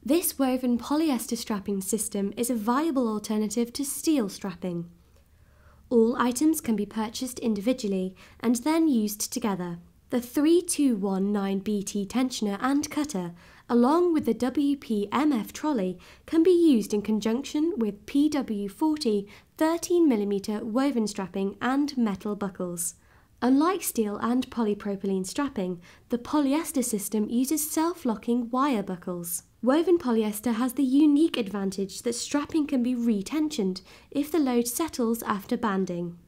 This woven polyester strapping system is a viable alternative to steel strapping. All items can be purchased individually and then used together. The 3219BT tensioner and cutter, along with the WPMF trolley, can be used in conjunction with PW40 13mm woven strapping and metal buckles. Unlike steel and polypropylene strapping, the polyester system uses self-locking wire buckles. Woven polyester has the unique advantage that strapping can be retensioned if the load settles after banding.